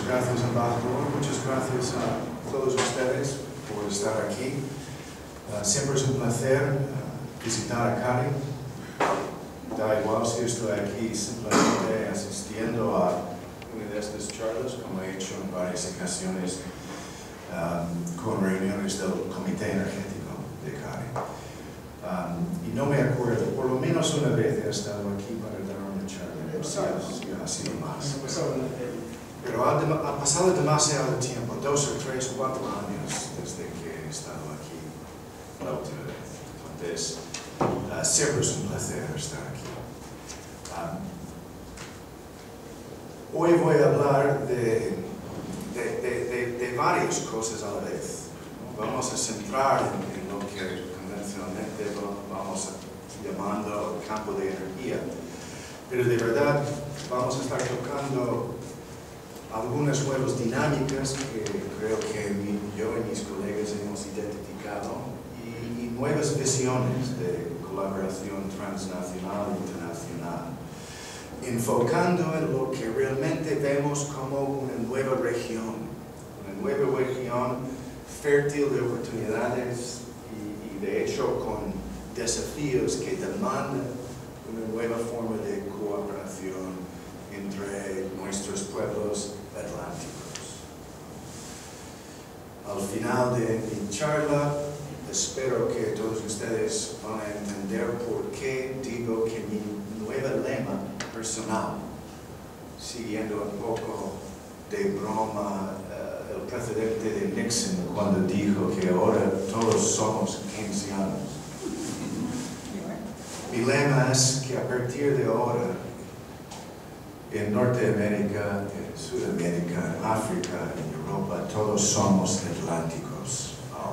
gracias, embajador. Muchas gracias a todos ustedes por estar aquí. Siempre es un placer visitar a Cari. Da igual si estoy aquí simplemente asistiendo a una de estas charlas, como he hecho en varias ocasiones con reuniones del Comité Energético de Cari. Y no me acuerdo, por lo menos una vez he estado aquí para dar una charla. Sí, ha sido más. Pero ha pasado demasiado tiempo, 2 o 3 o 4 años desde que he estado aquí la última vez. Entonces, siempre es un placer estar aquí. Hoy voy a hablar de varias cosas a la vez. Vamos a centrar en lo que convencionalmente vamos llamando el campo de energía. Pero de verdad vamos a estar tocando algunas nuevas dinámicas que creo que yo y mis colegas hemos identificado y nuevas visiones de colaboración transnacional e internacional, enfocando en lo que realmente vemos como una nueva región fértil de oportunidades y de hecho con desafíos que demandan una nueva forma de cooperación entre nuestros pueblos atlánticos. Al final de mi charla, espero que todos ustedes van a entender por qué digo que mi nuevo lema personal, siguiendo un poco de broma el presidente de Nixon cuando dijo que ahora todos somos keynesianos. Mi lema es que a partir de ahora, en Norteamérica, en Sudamérica, en África, en Europa, todos somos atlánticos.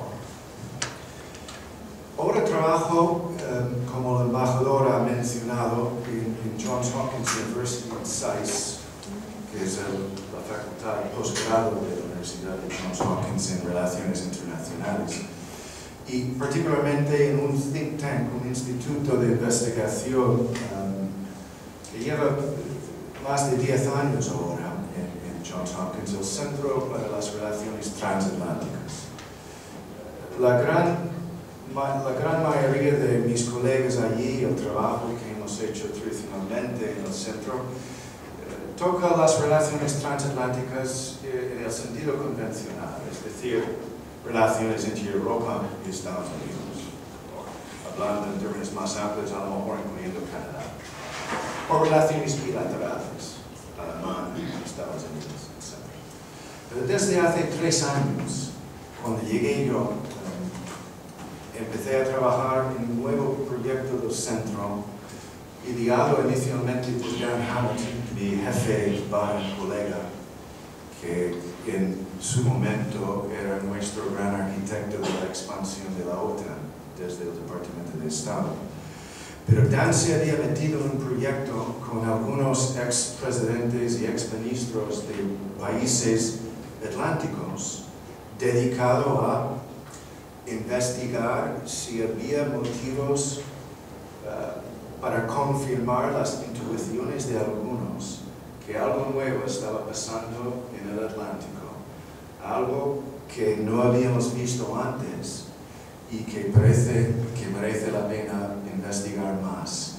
Ahora trabajo, como el embajador ha mencionado, en Johns Hopkins University en SAIS, que es la facultad de posgrado de la Universidad de Johns Hopkins en Relaciones Internacionales. Y particularmente en un think tank, un instituto de investigación que lleva más de 10 años ahora en Johns Hopkins, el Centro para las Relaciones Transatlánticas. La gran mayoría de mis colegas allí, el trabajo que hemos hecho tradicionalmente en el centro, toca las relaciones transatlánticas en el sentido convencional, es decir, relaciones entre Europa y Estados Unidos, hablando en términos más amplios, a lo mejor incluyendo Canadá, o relaciones bilaterales, Alemania, Estados Unidos, etc. Pero desde hace 3 años, cuando llegué yo, empecé a trabajar en un nuevo proyecto del centro, ideado inicialmente por Dan Hamilton, mi jefe barra colega, que en su momento era nuestro gran arquitecto de la expansión de la OTAN desde el Departamento de Estado. Pero Dan se había metido en un proyecto con algunos ex-presidentes y ex-ministros de países atlánticos dedicado a investigar si había motivos para confirmar las intuiciones de algunos que algo nuevo estaba pasando en el Atlántico, algo que no habíamos visto antes y que merece la pena investigar más.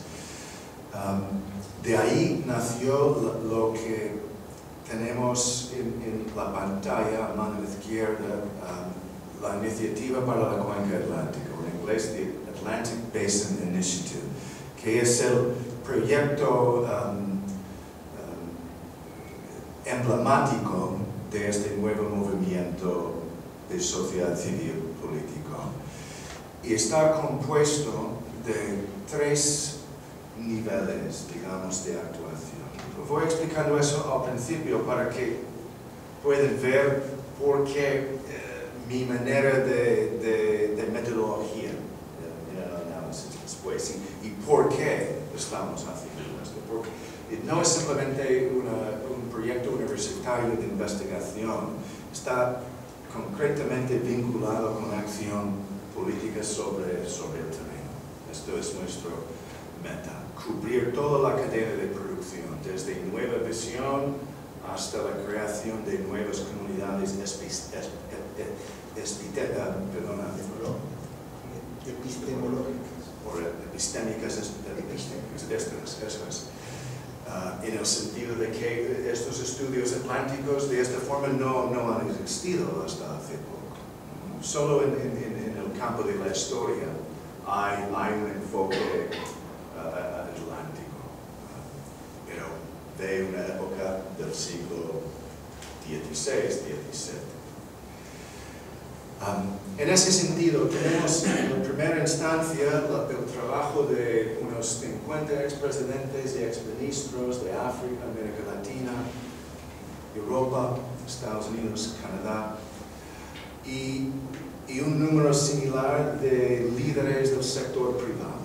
De ahí nació lo que tenemos en la pantalla a mano izquierda, la iniciativa para la cuenca atlántica, o en inglés the Atlantic Basin Initiative, que es el proyecto emblemático de este nuevo movimiento de sociedad civil político. Y está compuesto de 3 niveles, digamos, de actuación. Voy explicando eso al principio para que puedan ver por qué mi manera de metodología en el análisis después y por qué estamos haciendo esto. Porque no es simplemente un proyecto universitario de investigación, está concretamente vinculado con acción política sobre el terreno. Esto es nuestro meta, cubrir toda la cadena de producción, desde nueva visión hasta la creación de nuevas comunidades epistémicas, en el sentido de que estos estudios atlánticos de esta forma no han existido hasta hace poco. Solo en el campo de la historia hay un enfoque atlántico, pero de una época del siglo XVI, XVII. En ese sentido, tenemos en primera instancia el trabajo de unos 50 expresidentes y exministros de África, América Latina, Europa, Estados Unidos, Canadá, y un número similar de líderes del sector privado,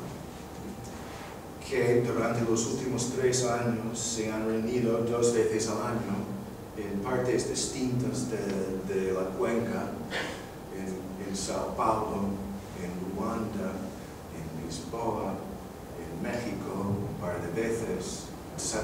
que durante los últimos 3 años se han reunido 2 veces al año en partes distintas de la cuenca, en Sao Paulo, en Ruanda, en Lisboa, en México, un par de veces, etc.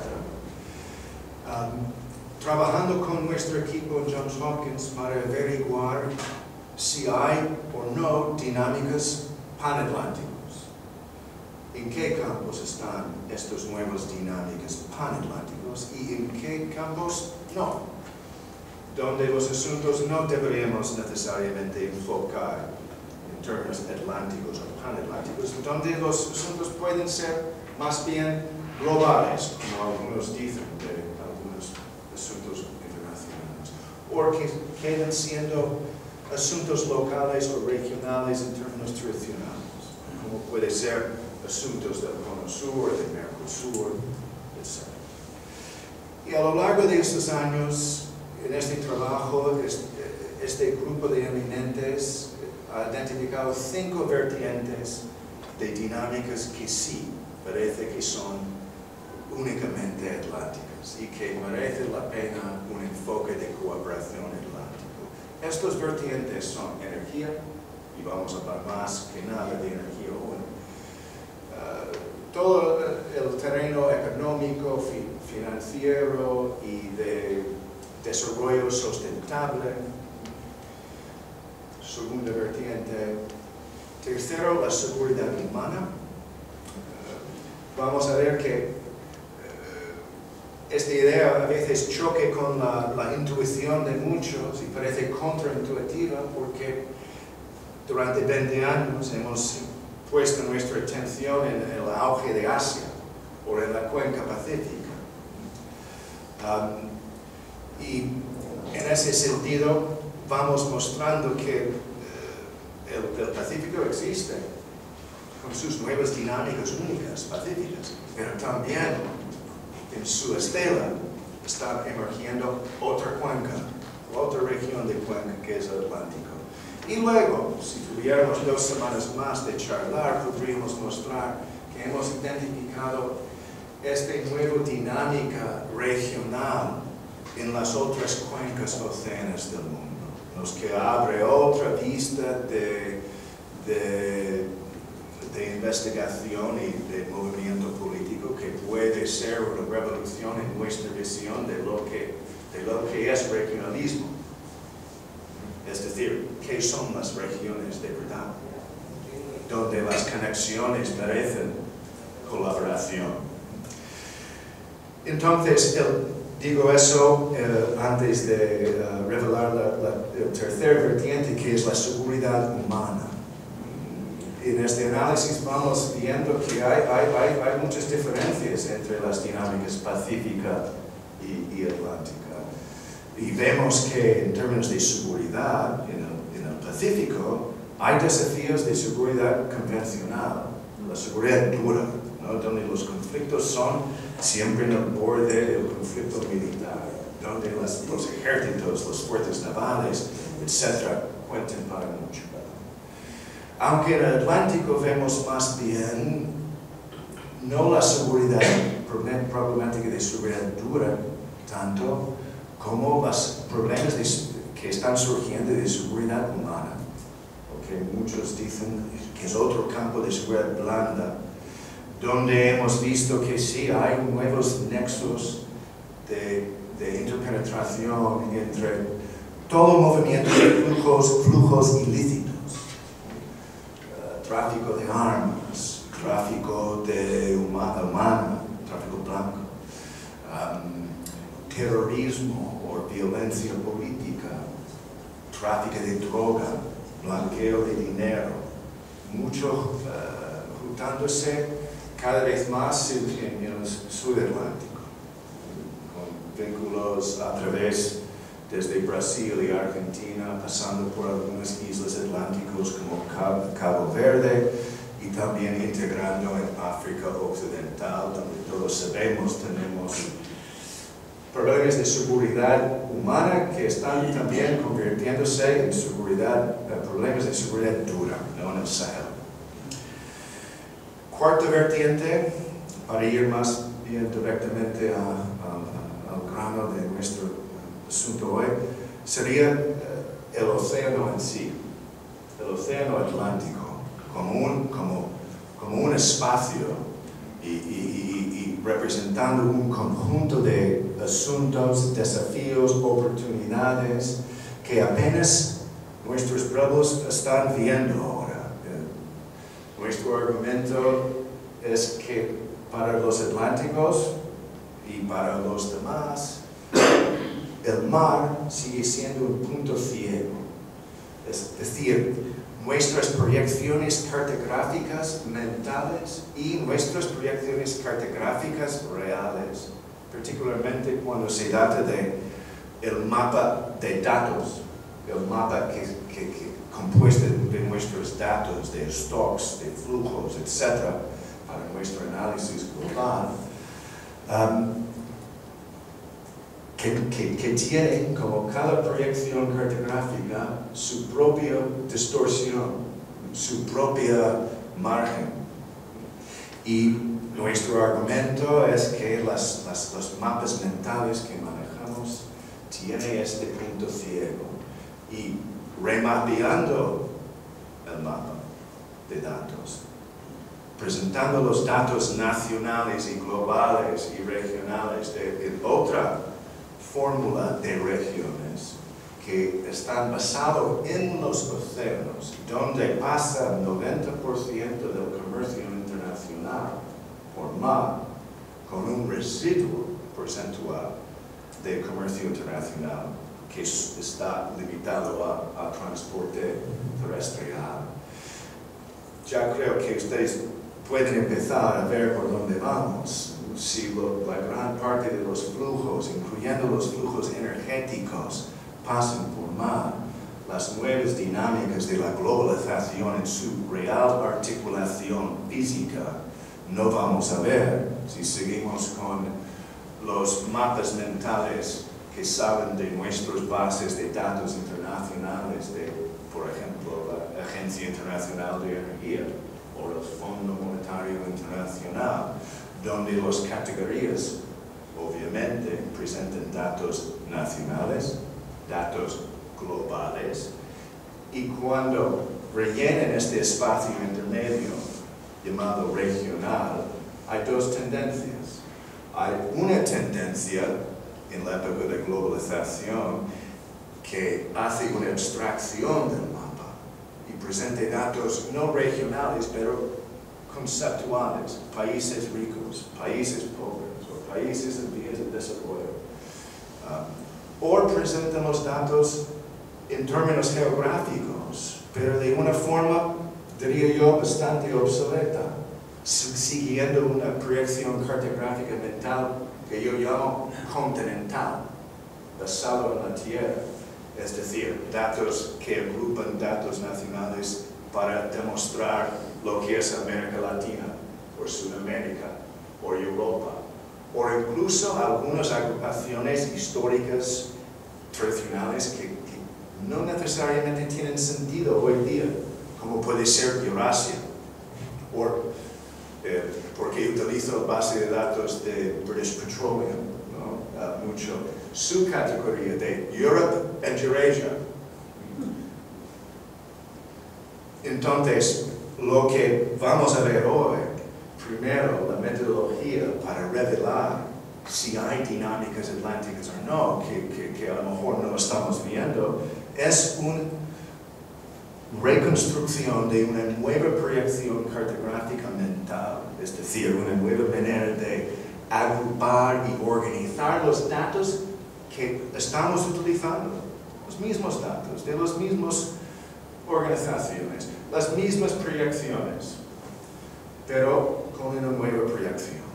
Trabajando con nuestro equipo en Johns Hopkins para averiguar si hay o no dinámicas panatlánticas. ¿En qué campos están estas nuevas dinámicas panatlánticas y en qué campos no? Donde los asuntos no deberíamos necesariamente enfocar en términos atlánticos o panatlánticos, donde los asuntos pueden ser más bien globales, como algunos dicen de algunos asuntos internacionales, o que quedan siendo asuntos locales o regionales en términos tradicionales, como puede ser asuntos del Cono Sur, del Mercosur, etc. Y a lo largo de estos años, en este trabajo, este grupo de eminentes ha identificado 5 vertientes de dinámicas que sí parece que son únicamente atlánticas y que merece la pena un enfoque de cooperación atlántico. Estos vertientes son energía, y vamos a hablar más que nada de energía hoy. Todo el terreno económico, financiero y de desarrollo sustentable. Segunda vertiente. Tercero, la seguridad humana. Vamos a ver que esta idea a veces choque con la intuición de muchos y parece contraintuitiva porque durante 20 años hemos puesto nuestra atención en el auge de Asia o en la cuenca pacífica. Y en ese sentido vamos mostrando que el Pacífico existe con sus nuevas dinámicas únicas, pacíficas, pero también en su estela está emergiendo otra cuenca, otra región de cuenca que es el Atlántico. Y luego, si tuviéramos 2 semanas más de charlar, podríamos mostrar que hemos identificado esta nueva dinámica regional en las otras cuencas oceánicas del mundo, los que abre otra vista de investigación y de movimiento político que puede ser una revolución en nuestra visión de lo que es regionalismo. Es decir, ¿qué son las regiones de verdad? Donde las conexiones merecen colaboración. Entonces, digo eso antes de revelar el tercer vertiente, que es la seguridad humana. En este análisis vamos viendo que hay muchas diferencias entre las dinámicas pacífica y atlántica. Y vemos que en términos de seguridad en el Pacífico hay desafíos de seguridad convencional, la seguridad dura, ¿no? Donde los conflictos son siempre en el borde del conflicto militar, donde los ejércitos, las fuerzas navales, etc., cuentan para mucho. Aunque en el Atlántico vemos más bien no la seguridad problemática de seguridad dura tanto como los problemas que están surgiendo de seguridad humana, porque muchos dicen que es otro campo de seguridad blanda, donde hemos visto que sí hay nuevos nexos de de interpenetración entre todo movimiento de flujos ilícitos. Tráfico de armas, tráfico de humana, tráfico blanco, terrorismo o violencia política, tráfico de droga, blanqueo de dinero, mucho juntándose cada vez más en el sudatlántico, con vínculos a través desde Brasil y Argentina, pasando por algunas islas atlánticas como Cabo Verde y también integrando en África Occidental, donde todos sabemos tenemos problemas de seguridad humana que están también convirtiéndose en problemas de seguridad dura, no en el Sahel. Cuarta vertiente, para ir más bien directamente al grano de nuestro asunto hoy, sería el océano en sí, el océano Atlántico, como un espacio y representando un conjunto de asuntos, desafíos, oportunidades que apenas nuestros pueblos están viendo ahora. Nuestro argumento es que para los atlánticos y para los demás, el mar sigue siendo un punto ciego. Es decir, nuestras proyecciones cartográficas mentales y nuestras proyecciones cartográficas reales, particularmente cuando se trata de el mapa de datos, el mapa compuesto de nuestros datos, de stocks, de flujos, etc., para nuestro análisis global, que tiene como cada proyección cartográfica su propia distorsión, su propia margen. Y nuestro argumento es que los mapas mentales que manejamos tienen este punto ciego. Y remapeando el mapa de datos, presentando los datos nacionales y globales y regionales de otra fórmula de regiones que están basados en los océanos, donde pasa el 90% del comercio internacional por mar, con un residuo porcentual de comercio internacional que está limitado a transporte terrestrial. Ya creo que ustedes pueden empezar a ver por dónde vamos. Si la gran parte de los flujos, incluyendo los flujos energéticos, pasan por mar, las nuevas dinámicas de la globalización en su real articulación física no vamos a ver si seguimos con los mapas mentales que salen de nuestras bases de datos internacionales, de, por ejemplo, la Agencia Internacional de Energía o el Fondo Monetario Internacional, donde las categorías obviamente presentan datos nacionales, datos globales, y cuando rellenan este espacio intermedio llamado regional, hay dos tendencias. Hay una tendencia en la época de globalización que hace una abstracción del mapa y presenta datos no regionales, pero conceptuales, países ricos, países pobres, o países en vías de desarrollo. O presentan los datos en términos geográficos, pero de una forma, diría yo, bastante obsoleta, siguiendo una proyección cartográfica mental que yo llamo continental, basado en la Tierra. Es decir, datos que agrupan datos nacionales para demostrar lo que es América Latina, o Sudamérica, o Europa, o incluso algunas agrupaciones históricas tradicionales que no necesariamente tienen sentido hoy día, como puede ser Eurasia, porque utilizo la base de datos de British Petroleum, ¿no? Mucho. Su categoría de Europe and Eurasia. Entonces, lo que vamos a ver hoy, primero, la metodología para revelar si hay dinámicas atlánticas o no, que a lo mejor no estamos viendo, es una reconstrucción de una nueva proyección cartográfica mental, es decir, una nueva manera de agrupar y organizar los datos que estamos utilizando, los mismos datos, de las mismas organizaciones, las mismas proyecciones, pero con una nueva proyección.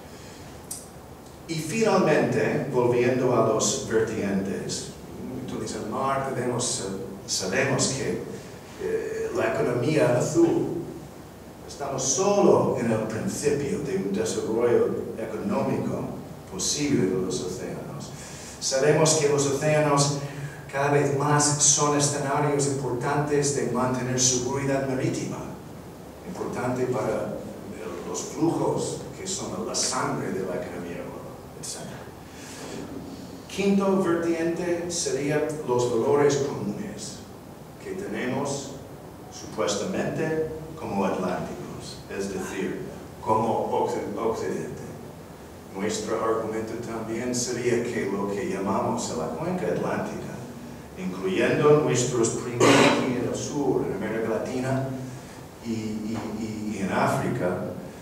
Y finalmente, volviendo a los vertientes, utiliza el mar, sabemos que la economía azul, estamos solo en el principio de un desarrollo económico posible de los océanos. Sabemos que los océanos cada vez más son escenarios importantes de mantener seguridad marítima, importante para los flujos que son la sangre de la economía global, etc. Quinto vertiente sería los valores comunes que tenemos supuestamente como atlánticos, es decir, como occidente. Nuestro argumento también sería que lo que llamamos la cuenca atlántica, incluyendo nuestros primos aquí en el sur, en América Latina y en África,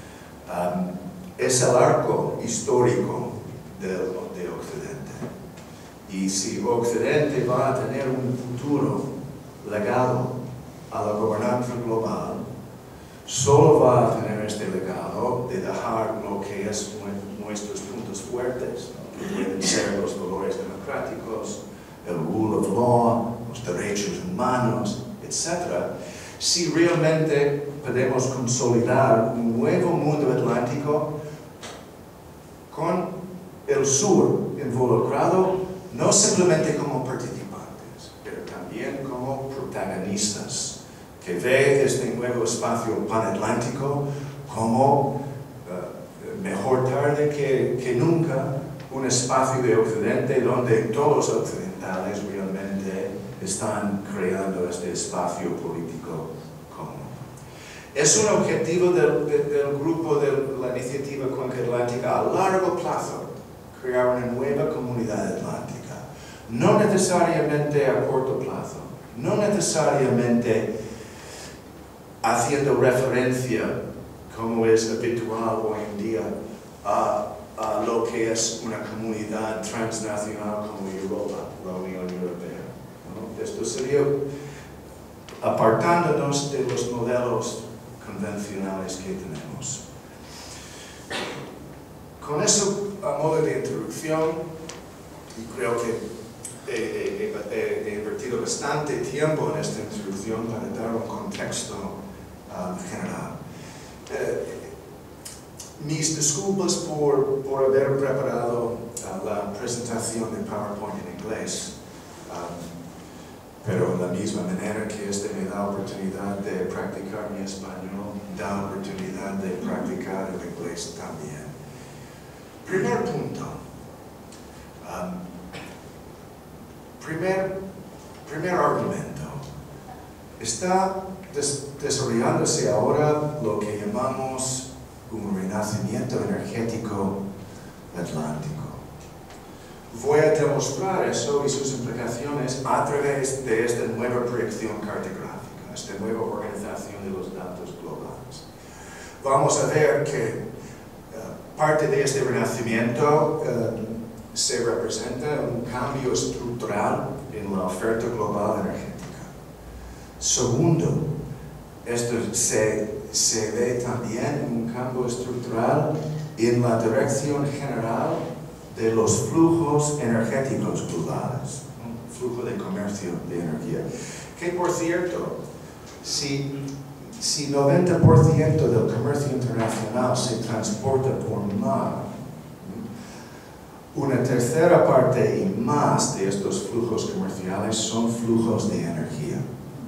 es el arco histórico de Occidente. Y si Occidente va a tener un futuro legado a la gobernanza global, solo va a tener este legado de dejar lo que es nuestros puntos fuertes, que pueden ser los valores democráticos, el rule of law, los derechos humanos, etc. Si realmente podemos consolidar un nuevo mundo atlántico con el sur involucrado, no simplemente como participantes, pero también como protagonistas, que ve este nuevo espacio panatlántico como, mejor tarde que nunca, un espacio de Occidente donde todos los occidentales realmente están creando este espacio político común. Es un objetivo del grupo de la iniciativa Cuenca Atlántica a largo plazo, crear una nueva comunidad atlántica. No necesariamente a corto plazo, no necesariamente haciendo referencia, como es habitual hoy en día, a lo que es una comunidad transnacional como Europa, la Unión Europea, ¿no? Esto sería apartándonos de los modelos convencionales que tenemos. Con eso, a modo de introducción, y creo que he invertido bastante tiempo en esta introducción para dar un contexto general. Mis disculpas por haber preparado la presentación de PowerPoint en inglés, pero de la misma manera que este me da oportunidad de practicar mi español, da oportunidad de practicar el inglés también. Primer punto. Primer argumento. Está desarrollándose ahora lo que llamamos un renacimiento energético atlántico. Voy a demostrar eso y sus implicaciones a través de esta nueva proyección cartográfica, esta nueva organización de los datos globales. Vamos a ver que parte de este renacimiento se representa un cambio estructural en la oferta global energética. Segundo, esto se ve también un cambio estructural en la dirección general de los flujos energéticos globales, un flujo de comercio de energía. Que por cierto, si 90% del comercio internacional se transporta por mar, una tercera parte y más de estos flujos comerciales son flujos de energía.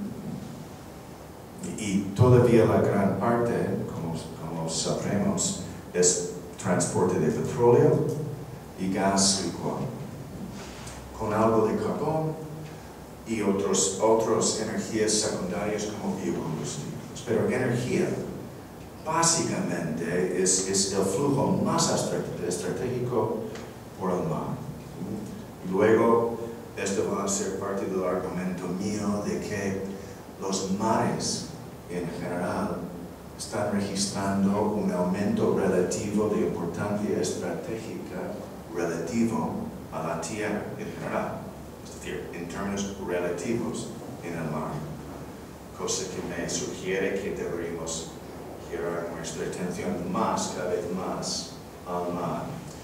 Y todavía la gran parte, como sabremos, es transporte de petróleo y gas licuado, con algo de carbón y otras energías secundarias como biocombustibles. Pero energía básicamente es el flujo más estratégico por el mar. Luego, esto va a ser parte del argumento mío de que los mares en general están registrando un aumento relativo de importancia estratégica relativo a la Tierra en general, es decir, en términos relativos en el mar, cosa que me sugiere que deberíamos girar nuestra atención cada vez más al mar.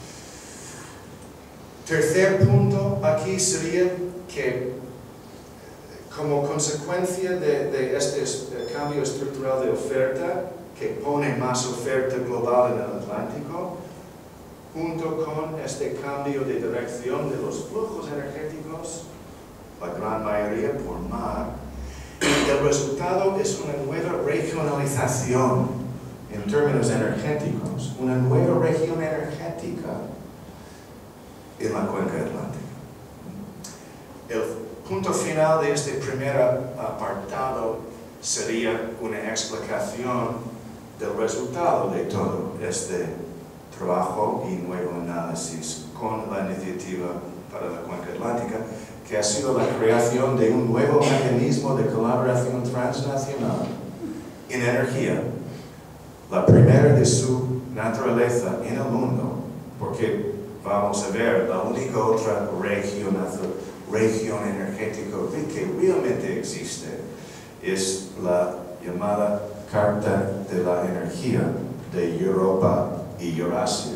Tercer punto aquí sería que como consecuencia de este cambio estructural de oferta, que pone más oferta global en el Atlántico, junto con este cambio de dirección de los flujos energéticos, la gran mayoría por mar, el resultado es una nueva regionalización en términos energéticos, una nueva región energética en la cuenca atlántica. El punto final de este primer apartado sería una explicación del resultado de todo este trabajo y nuevo análisis con la iniciativa para la cuenca atlántica, que ha sido la creación de un nuevo mecanismo de colaboración transnacional en energía, la primera de su naturaleza en el mundo, porque vamos a ver, la única otra región energética que realmente existe es la llamada Carta de la Energía de Europa y Eurasia,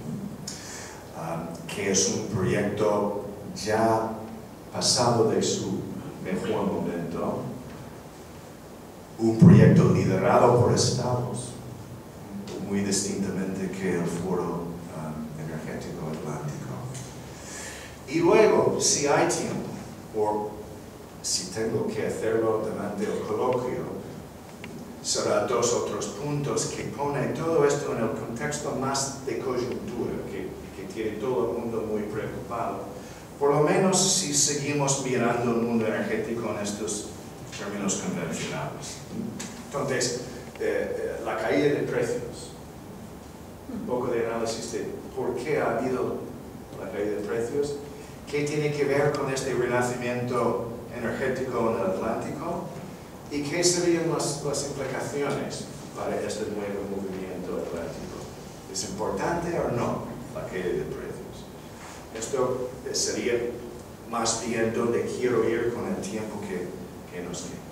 que es un proyecto ya pasado de su mejor momento, un proyecto liderado por estados, muy distintamente que el Foro Energético Atlántico. Y luego, si hay tiempo, o si tengo que hacerlo durante el coloquio, será dos otros puntos que pone todo esto en el contexto más de coyuntura, que tiene todo el mundo muy preocupado. Por lo menos si seguimos mirando el mundo energético en estos términos convencionales. Entonces, la caída de precios, un poco de análisis de por qué ha habido la caída de precios, qué tiene que ver con este renacimiento energético en el Atlántico y qué serían las implicaciones para este nuevo movimiento atlántico. ¿Es importante o no la caída de precios? Esto sería más bien donde quiero ir con el tiempo que nos queda.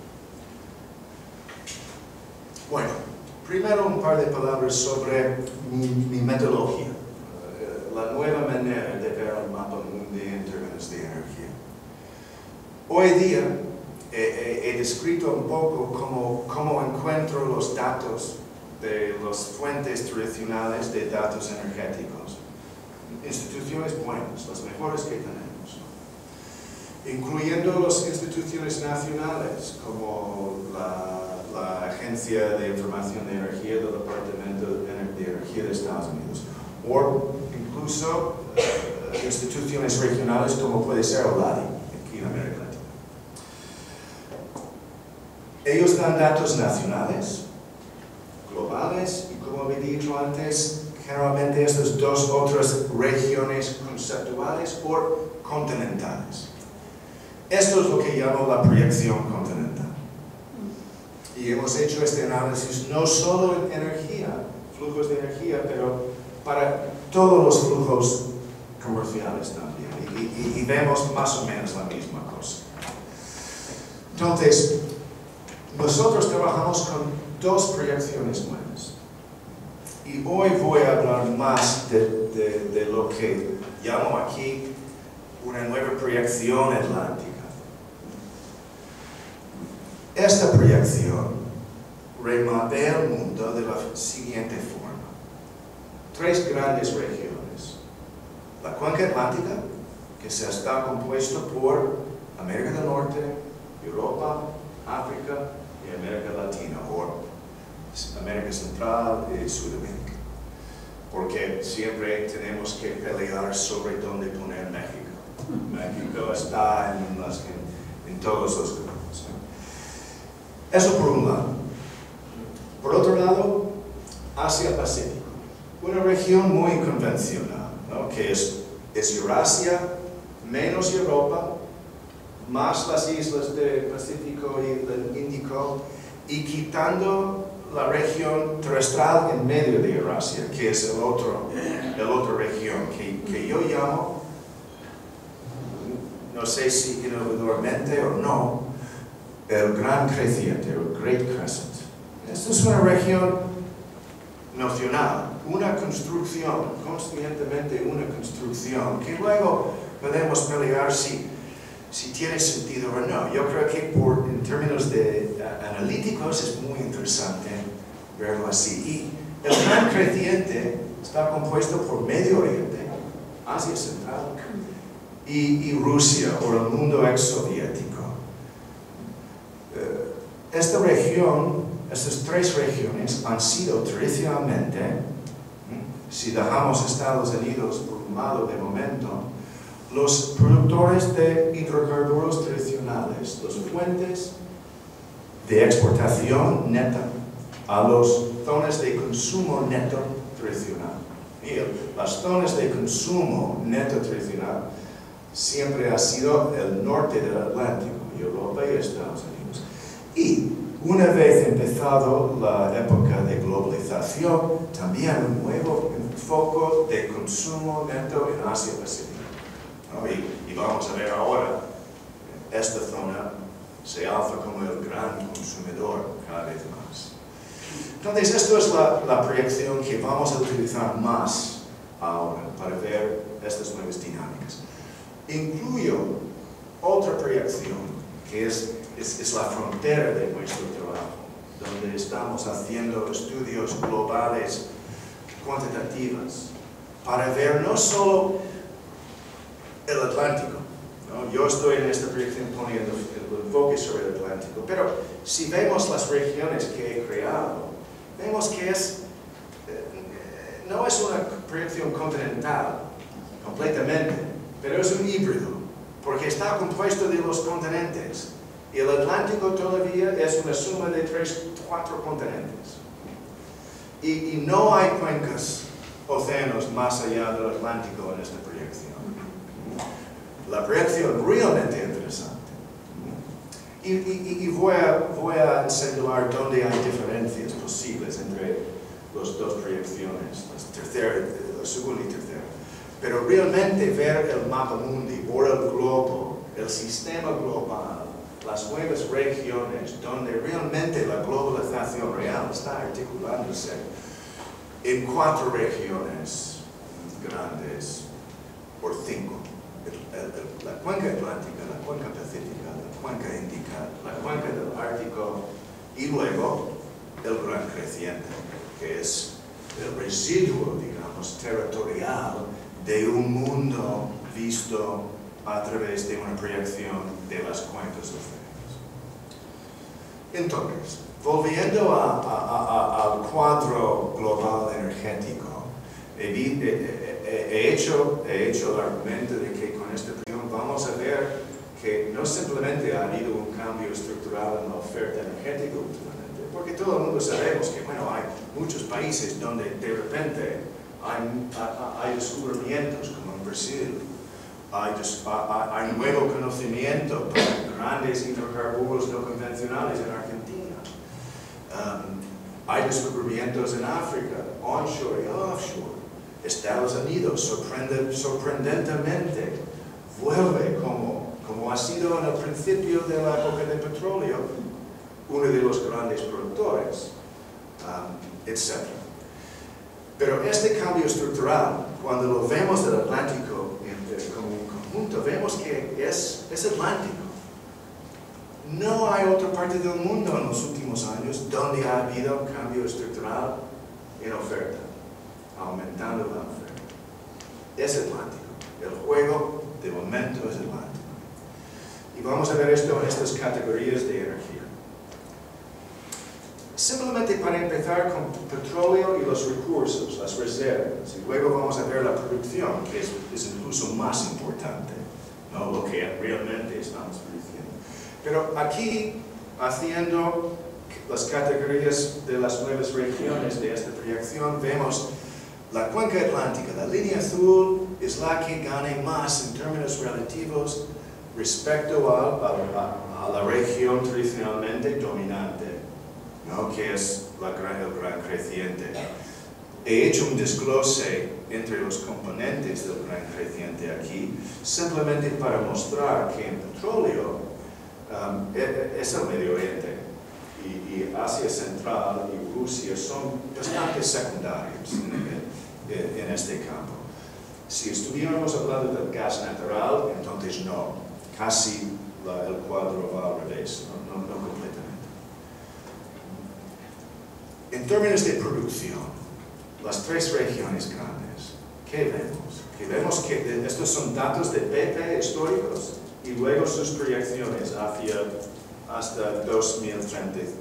Bueno, primero un par de palabras sobre mi metodología, la nueva manera de ver el mapa mundi en términos de energía. Hoy día he descrito un poco cómo encuentro los datos de las fuentes tradicionales de datos energéticos. Instituciones buenas, las mejores que tenemos, incluyendo las instituciones nacionales como la Agencia de Información de Energía del Departamento de Energía de Estados Unidos, o incluso instituciones regionales como puede ser el ADI, aquí en América Latina. Ellos dan datos nacionales, globales, y como he dicho antes, generalmente estas dos otras regiones conceptuales o continentales. Esto es lo que llamo la proyección continental. Y hemos hecho este análisis no solo en energía, flujos de energía, pero para todos los flujos comerciales también. Y vemos más o menos la misma cosa. Entonces, nosotros trabajamos con dos proyecciones buenas. Y hoy voy a hablar más de lo que llamo aquí una nueva proyección atlántica. Esta proyección remapea el mundo de la siguiente forma. Tres grandes regiones. La cuenca atlántica, que se está compuesto por América del Norte, Europa, África y América Latina, o América Central y Sudamérica. Porque siempre tenemos que pelear sobre dónde poner México. México está en todos los grupos. Eso por un lado. Por otro lado, Asia-Pacífico. Una región muy convencional, ¿no? Que es Eurasia, menos Europa, más las islas del Pacífico y del Índico, y quitando la región terrestre en medio de Eurasia, que es el otra región, que yo llamo, no sé si innovadormente o no, el Gran Creciente, el Great Crescent. Esta es una región nocional, una construcción, conscientemente una construcción, que luego podemos pelear si tiene sentido o no. Yo creo que en términos analíticos es muy interesante verlo así. Y el Gran Creciente está compuesto por Medio Oriente, Asia Central y Rusia, o el mundo exsoviético. Esta región, estas tres regiones han sido tradicionalmente, si dejamos Estados Unidos por un lado de momento, los productores de hidrocarburos tradicionales, los fuentes de exportación neta a las zonas de consumo neto tradicional. Y las zonas de consumo neto tradicional siempre ha sido el norte del Atlántico, Europa y Estados Unidos. Y una vez empezado la época de globalización, también un nuevo foco de consumo neto en Asia-Pacífico. ¿No? Y vamos a ver ahora, esta zona se alza como el gran consumidor cada vez más. Entonces, esto es la proyección que vamos a utilizar más ahora para ver estas nuevas dinámicas. Incluyo otra proyección, que es la frontera de nuestro trabajo, donde estamos haciendo estudios globales cuantitativos para ver no solo el Atlántico, ¿no? Yo estoy en esta proyección poniendo el enfoque sobre el Atlántico, pero si vemos las regiones que he creado, vemos que no es una proyección continental completamente, pero es un híbrido, porque está compuesto de los continentes. Y el Atlántico todavía es una suma de 4 continentes. Y no hay cuencas, océanos más allá del Atlántico en esta proyección. La proyección realmente interesante. Y voy a enseñar dónde hay diferencias posibles entre las dos proyecciones, la segunda y tercera. Pero realmente ver el mapa mundi, o el globo, el sistema global, las nuevas regiones donde realmente la globalización real está articulándose en 4 regiones grandes, por 5. La cuenca atlántica, la cuenca pacífica, la cuenca índica, la cuenca del Ártico y luego el Gran Creciente, que es el residuo, digamos, territorial de un mundo visto a través de una proyección de las cuencas océanas. Entonces, volviendo al cuadro global energético, he hecho el argumento de que con esta proyección vamos a ver que no simplemente ha habido un cambio estructural en la oferta energética últimamente, porque todo el mundo sabemos que, bueno, hay muchos países donde de repente hay descubrimientos, como en Brasil. Hay nuevo conocimiento para grandes hidrocarburos no convencionales en Argentina. Hay descubrimientos en África, onshore y offshore. Estados Unidos, sorprendentemente, vuelve como ha sido en el principio de la época de petróleo, uno de los grandes productores, etc. Pero este cambio estructural, cuando lo vemos del Atlántico como un conjunto, vemos que es Atlántico. No hay otra parte del mundo en los últimos años donde ha habido cambio estructural en oferta, aumentando la oferta. Es Atlántico. El juego, de momento, es Atlántico. Y vamos a ver esto en estas categorías de energía. Simplemente para empezar con petróleo y los recursos, las reservas, y luego vamos a ver la producción, que es incluso más importante, ¿no? Lo que realmente estamos produciendo. Pero aquí, haciendo las categorías de las nuevas regiones de esta proyección, vemos la cuenca atlántica. La línea azul es la que gana más en términos relativos respecto a la región tradicionalmente dominante, ¿no? Que es el gran creciente. He hecho un desglose entre los componentes del gran creciente aquí, simplemente para mostrar que en petróleo es el Medio Oriente y Asia Central y Rusia son bastante secundarios en este campo. Si estuviéramos hablando del gas natural, entonces no, casi el cuadro va al revés, no completamente. En términos de producción, las tres regiones grandes, ¿qué vemos? Que vemos que estos son datos de BP históricos y luego sus proyecciones hasta 2035.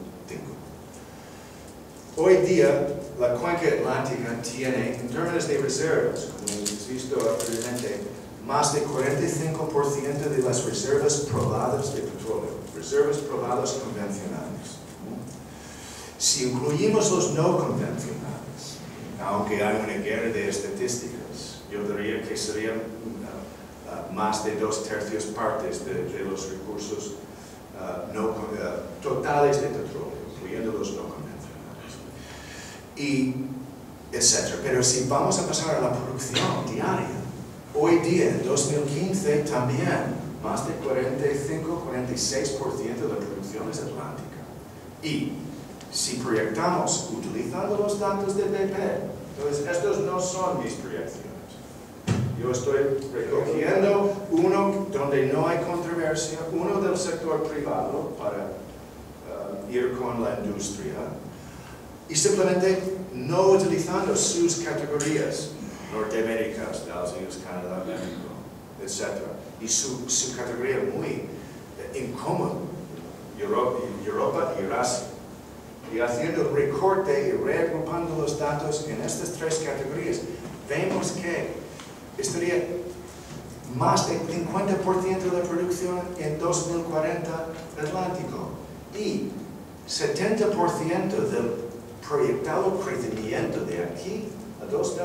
Hoy día, la cuenca atlántica tiene, en términos de reservas, como hemos visto anteriormente, más de 45% de las reservas probadas de petróleo, reservas probadas convencionales. Si incluimos los no convencionales, aunque hay una guerra de estadísticas, yo diría que serían más de 2/3 partes de los recursos totales de petróleo, incluyendo los no convencionales, y etc. Pero si vamos a pasar a la producción diaria, hoy día, en 2015, también más de 45-46% de la producción es atlántica. Y si proyectamos utilizando los datos de BP, entonces estos no son mis proyecciones. Yo estoy recogiendo uno donde no hay controversia, uno del sector privado para ir con la industria, y simplemente no utilizando sus categorías, Norteamérica, Estados Unidos, Canadá, México, etc. Y su categoría muy incómoda, Europa y Eurasia. Y haciendo el recorte y reagrupando los datos en estas tres categorías, vemos que estaría más del 50% de la producción en 2040 Atlántico y 70% del proyectado crecimiento de aquí a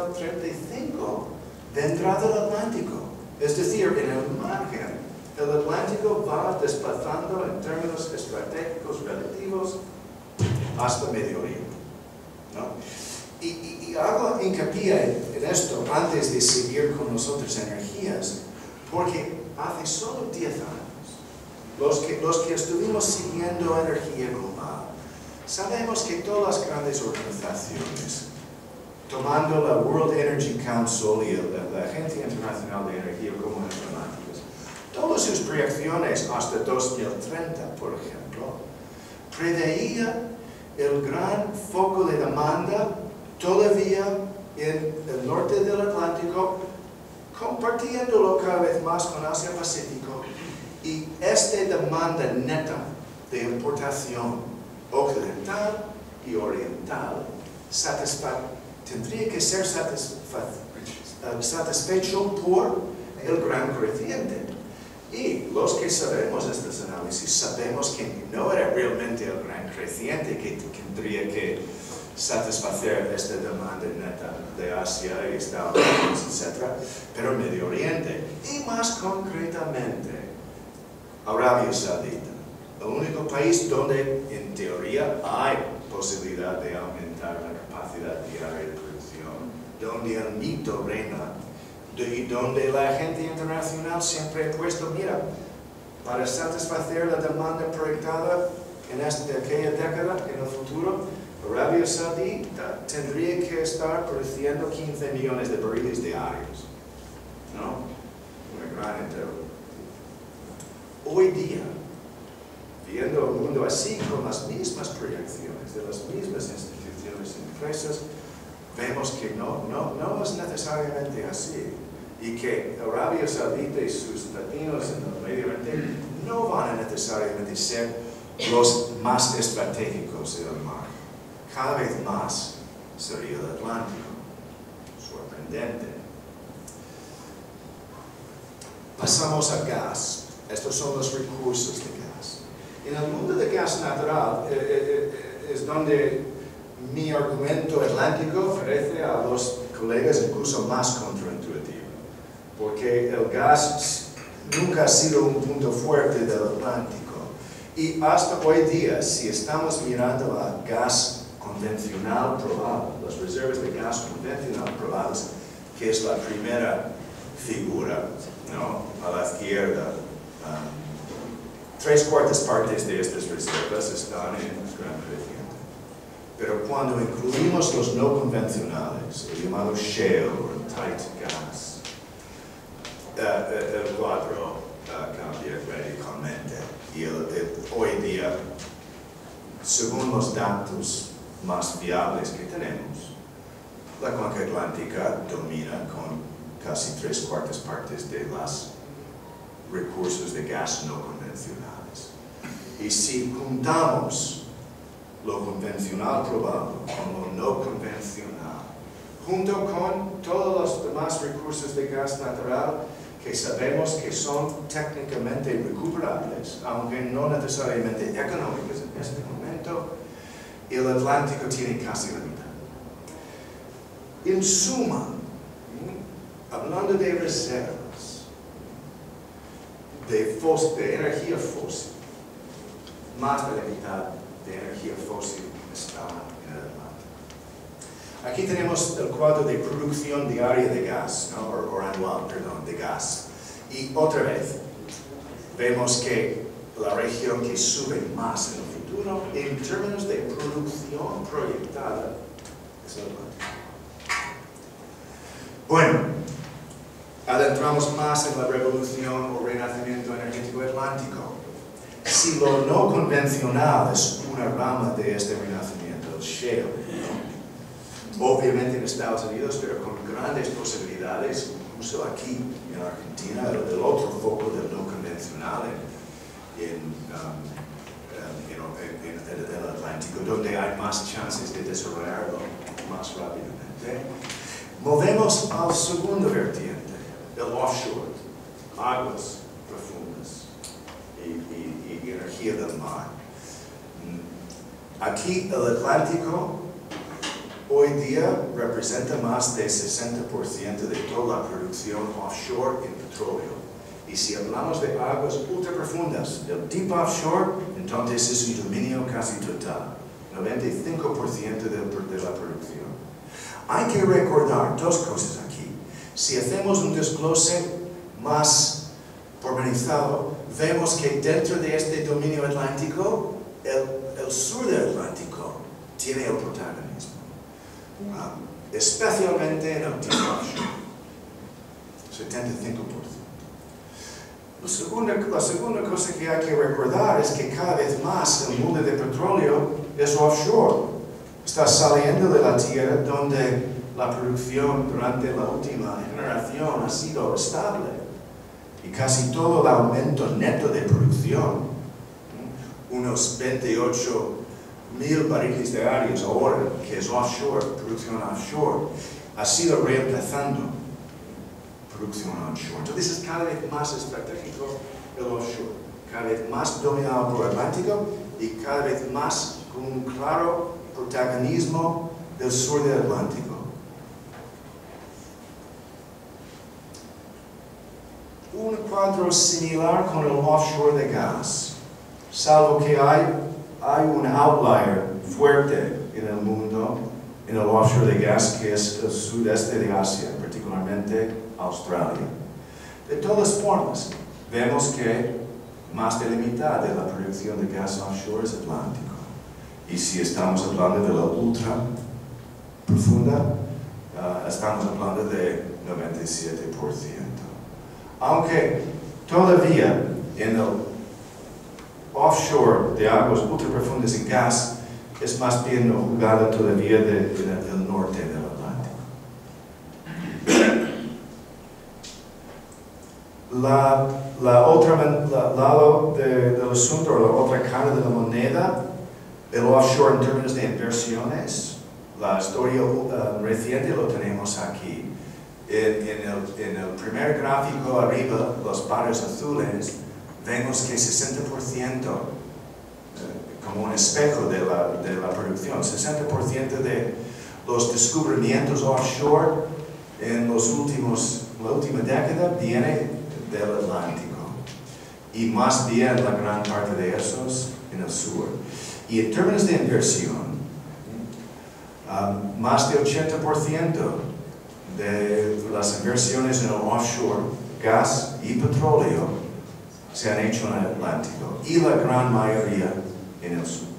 2035 vendrá del Atlántico. Es decir, en el margen, el Atlántico va desplazando en términos estratégicos relativos hasta Medio Oriente, ¿no? Y hago hincapié en esto antes de seguir con las otras energías, porque hace solo 10 años, los que estuvimos siguiendo energía global, sabemos que todas las grandes organizaciones, tomando la World Energy Council y la Agencia Internacional de Energía como emblemáticas, todas sus proyecciones hasta 2030, por ejemplo, preveía el gran foco de demanda todavía en el norte del Atlántico, compartiéndolo cada vez más con Asia-Pacífico, y esta demanda neta de importación occidental y oriental tendría que ser satisfecho por el gran creciente. Y los que sabemos estos análisis, sabemos que no era realmente el gran creciente que tendría que satisfacer esta demanda neta de Asia y Estados Unidos, etc., pero el Medio Oriente, y más concretamente, Arabia Saudita, el único país donde, en teoría, hay posibilidad de aumentar la capacidad diaria de producción, donde el mito reina, y donde la Agencia Internacional siempre ha puesto, mira, para satisfacer la demanda proyectada en aquella década, en el futuro, Arabia Saudita tendría que estar produciendo 15 millones de barriles diarios, ¿no? Una gran entero. Hoy día, viendo el mundo así, con las mismas proyecciones de las mismas instituciones y empresas, vemos que no es necesariamente así, y que Arabia Saudita y sus latinos en el Medio Oriente no van a necesariamente ser los más estratégicos del mar. Cada vez más sería el Atlántico. Sorprendente. Pasamos a gas. Estos son los recursos de gas. En el mundo de gas natural es donde mi argumento atlántico parece a los colegas incluso más contraintuitivo, porque el gas nunca ha sido un punto fuerte del Atlántico. Y hasta hoy día, si estamos mirando a gas convencional probado, las reservas de gas convencional probadas, que es la primera figura, ¿no?, a la izquierda, 3/4 partes de estas reservas están en Gran Creciente. Pero cuando incluimos los no convencionales, el llamado shale o tight gas, el cuadro cambia radicalmente. Y hoy día, según los datos más fiables que tenemos, la cuenca atlántica domina con casi 3/4 partes de los recursos de gas no convencionales. Y si juntamos lo convencional probado con lo no convencional, junto con todos los demás recursos de gas natural que sabemos que son técnicamente recuperables, aunque no necesariamente económicos en este momento, el Atlántico tiene casi la mitad. En suma, hablando de reservas, de energía fósil, más de la mitad de energía fósil está en el Atlántico. Aquí tenemos el cuadro de producción diaria de gas, ¿no?, o anual, perdón, de gas. Y otra vez, vemos que la región que sube más en el futuro, en términos de producción proyectada, es el Atlántico. Bueno, adentramos más en la revolución o renacimiento energético atlántico. Si lo no convencional es una rama de este renacimiento, el shale, ¿no?, obviamente en Estados Unidos, pero con grandes posibilidades, incluso aquí en Argentina, el otro foco del no convencional en el Atlántico, donde hay más chances de desarrollarlo más rápidamente. Movemos al segundo vertiente, el offshore, aguas profundas y energía del mar. Aquí el Atlántico hoy día representa más del 60% de toda la producción offshore en petróleo. Y si hablamos de aguas ultraprofundas, el deep offshore, entonces es un dominio casi total, 95% de la producción. Hay que recordar dos cosas aquí. Si hacemos un desglose más pormenorizado, vemos que dentro de este dominio atlántico, el sur del Atlántico tiene el protagonismo. Especialmente en el deep offshore, 75%. La segunda cosa que hay que recordar es que cada vez más el mundo de petróleo es offshore. Está saliendo de la tierra donde la producción durante la última generación ha sido estable. Y casi todo el aumento neto de producción, unos 28.000 barriles diarios ahora, que es offshore, producción offshore, ha sido reemplazando producción onshore. Entonces es cada vez más estratégico el offshore, cada vez más dominado por el Atlántico y cada vez más con un claro protagonismo del sur del Atlántico. Un cuadro similar con el offshore de gas, salvo que hay un outlier fuerte en el mundo, en el offshore de gas, que es el sudeste de Asia, particularmente Australia. De todas formas, vemos que más de la mitad de la producción de gas offshore es Atlántico. Y si estamos hablando de la ultra profunda, estamos hablando de 97%. Aunque todavía en el offshore de aguas ultra profundas en gas es más bien una jugada todavía del norte del Atlántico. La otra lado del asunto, o la otra cara de la moneda, el offshore en términos de inversiones, la historia reciente lo tenemos aquí. En el primer gráfico arriba, los barras azules, vemos que 60% como un espejo de la producción. 60% de los descubrimientos offshore en la última década viene del Atlántico. Y más bien la gran parte de esos en el sur. Y en términos de inversión, más del 80% de las inversiones en el offshore, gas y petróleo, se han hecho en el Atlántico y la gran mayoría en el sur.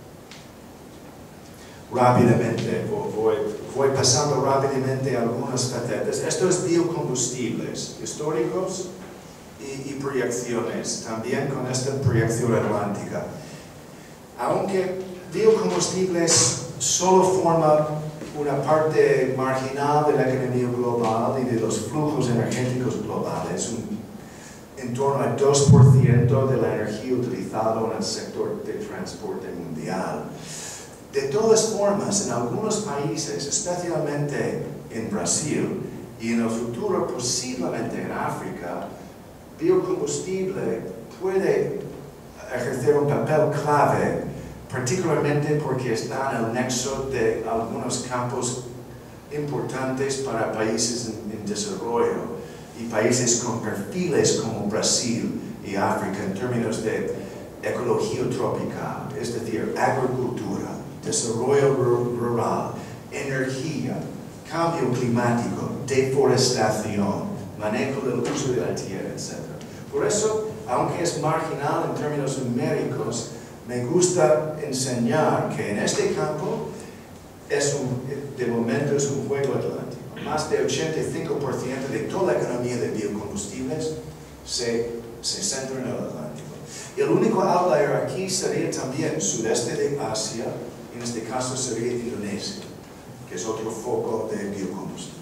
Rápidamente, voy pasando rápidamente algunas facetas. Esto es biocombustibles históricos y proyecciones, también con esta proyección atlántica. Aunque biocombustibles solo forma una parte marginal de la economía global y de los flujos energéticos globales, en torno al 2% de la energía utilizada en el sector de transporte mundial. De todas formas, en algunos países, especialmente en Brasil y en el futuro posiblemente en África, biocombustible puede ejercer un papel clave, particularmente porque está en el nexo de algunos campos importantes para países en desarrollo y países con perfiles como Brasil y África en términos de ecología tropical, es decir, agricultura, desarrollo rural, energía, cambio climático, deforestación, manejo del uso de la tierra, etc. Por eso, aunque es marginal en términos numéricos, me gusta enseñar que en este campo, de momento es un juego atlántico. Más del 85% de toda la economía de biocombustibles se centra en el Atlántico. Y el único outlier aquí sería también sudeste de Asia, en este caso sería Indonesia, que es otro foco de biocombustibles.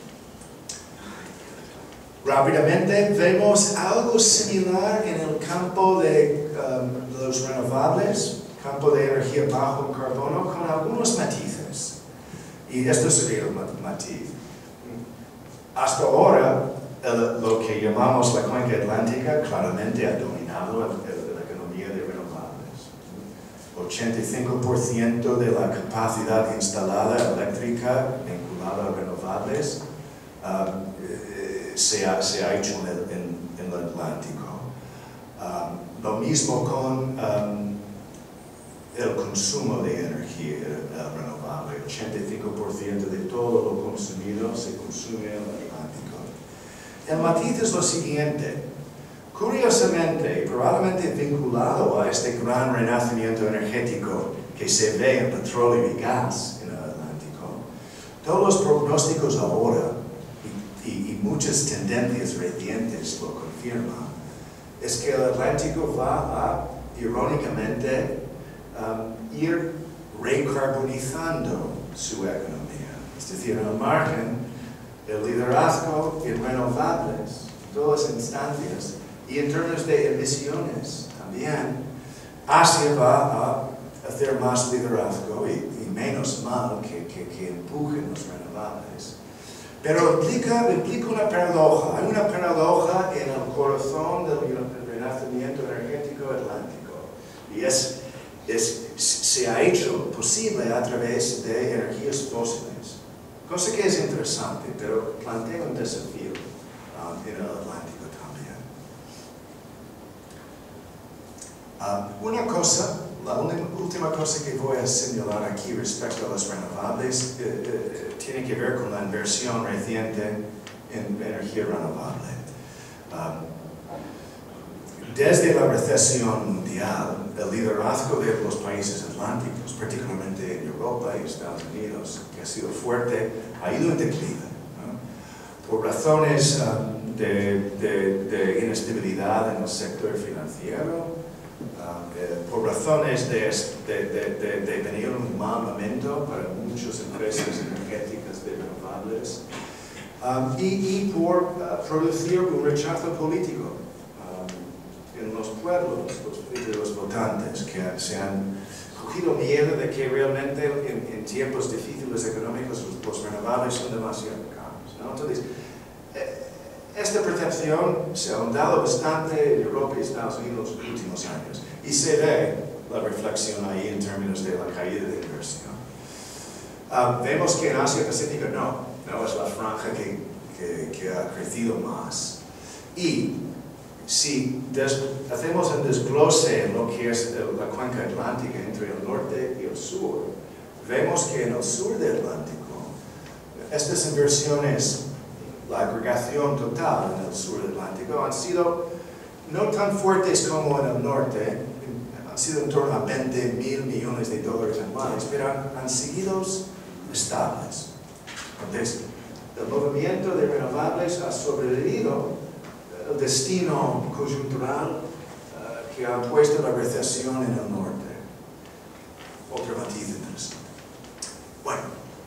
Rápidamente vemos algo similar en el campo de los renovables, campo de energía bajo en carbono, con algunos matices. Y esto sería el matiz. Hasta ahora, lo que llamamos la cuenca atlántica claramente ha dominado la economía de renovables. 85% de la capacidad instalada eléctrica vinculada a renovables se ha hecho en el Atlántico. Lo mismo con el consumo de energía renovable. 85% de todo lo consumido se consume en el Atlántico. El matiz es lo siguiente. Curiosamente, y probablemente vinculado a este gran renacimiento energético que se ve en petróleo y gas en el Atlántico, todos los pronósticos ahora y muchas tendencias recientes lo confirman, es que el Atlántico va a, irónicamente, ir recarbonizando su economía. Es decir, en el margen, el liderazgo en renovables, en todas las instancias, y en términos de emisiones también, Asia va a hacer más liderazgo y menos mal que empujen los renovables. Pero implica una paradoja. Hay una paradoja en el corazón del renacimiento energético atlántico. Y se ha hecho posible a través de energías fósiles. Cosa que es interesante, pero plantea un desafío en el Atlántico también. La última cosa que voy a señalar aquí respecto a los renovables tiene que ver con la inversión reciente en energía renovable. Desde la recesión mundial, el liderazgo de los países atlánticos, particularmente en Europa y Estados Unidos, que ha sido fuerte, ha ido en declive, ¿no? Por razones de inestabilidad en el sector financiero, por razones de venir un mal momento para muchas empresas energéticas de renovables, y por producir un rechazo político en los pueblos de los votantes que se han cogido miedo de que realmente en tiempos difíciles económicos los renovables son demasiado caros, ¿no? Entonces, esta percepción se ha ahondado bastante en Europa y Estados Unidos en los últimos años y se ve la reflexión ahí en términos de la caída de inversión. Vemos que en Asia Pacífico no es la franja que ha crecido más. Y si hacemos un desglose en lo que es la cuenca atlántica entre el norte y el sur, vemos que en el sur del Atlántico, estas inversiones, la agregación total en el sur del Atlántico, han sido no tan fuertes como en el norte, han sido en torno a 20.000 millones de dólares anuales, pero han seguido estables. Entonces, el movimiento de renovables ha sobrevivido el destino coyuntural que ha puesto la recesión en el norte. Otro matiz interesante. Bueno,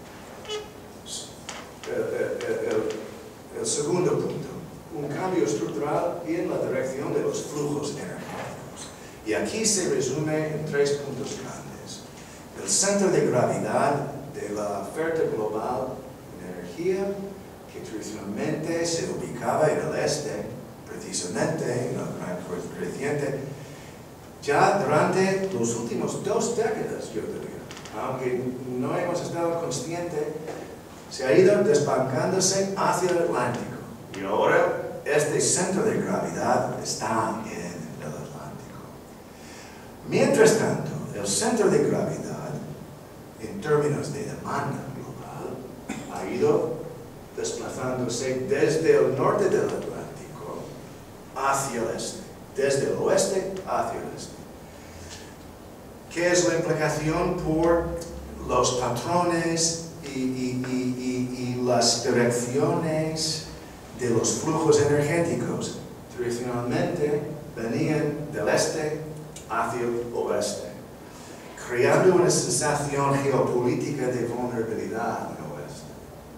el segundo punto, un cambio estructural en la dirección de los flujos energéticos. Y aquí se resume en 3 puntos grandes. El centro de gravedad de la oferta global de energía, que tradicionalmente se ubicaba en el este, precisamente en el gran creciente, ya durante los últimos 2 décadas, yo diría, aunque no hemos estado conscientes, se ha ido desbancándose hacia el Atlántico. Y ahora este centro de gravedad está en el Atlántico. Mientras tanto, el centro de gravedad, en términos de demanda global, ha ido desplazándose desde el norte del Atlántico hacia el este, desde el oeste hacia el este. ¿Qué es la implicación por los patrones y las direcciones de los flujos energéticos? Tradicionalmente venían del este hacia el oeste, creando una sensación geopolítica de vulnerabilidad en el oeste.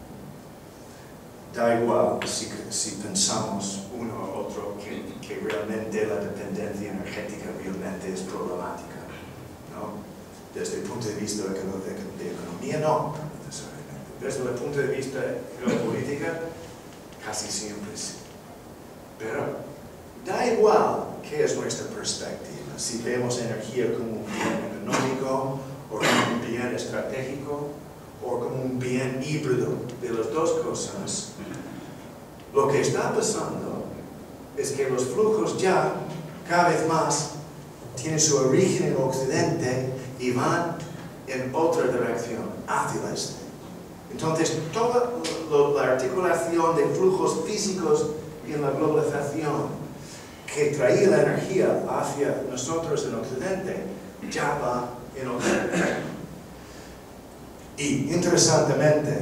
Da igual si pensamos uno o otro que realmente la dependencia energética realmente es problemática, ¿no? Desde el punto de vista de economía, no necesariamente. Desde el punto de vista geopolítico, casi siempre sí. Pero da igual qué es nuestra perspectiva, si vemos energía como un bien económico, o como un bien estratégico, o como un bien híbrido de las dos cosas. Lo que está pasando es que los flujos ya, cada vez más, tienen su origen en Occidente y van en otra dirección, hacia el este. Entonces, toda la articulación de flujos físicos y en la globalización que traía la energía hacia nosotros en Occidente, ya va en Occidente. Y, interesantemente,